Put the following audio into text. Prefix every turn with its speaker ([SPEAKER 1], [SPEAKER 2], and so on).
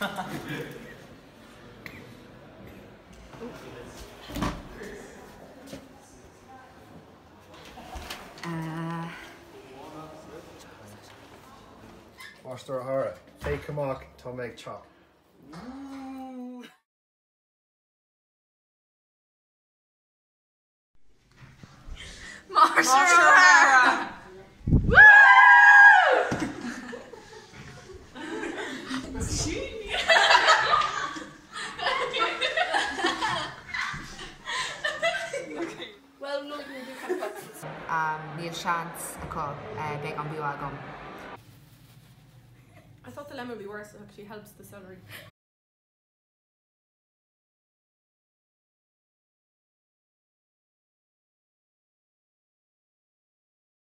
[SPEAKER 1] Foster O'Hara, take a mock to make chalk.
[SPEAKER 2] Marsha O'Hara! Woo! Well, no, you can do
[SPEAKER 3] Níl seans acu beag an bua agam.
[SPEAKER 2] I thought the lemon would be worse, it actually helps the celery.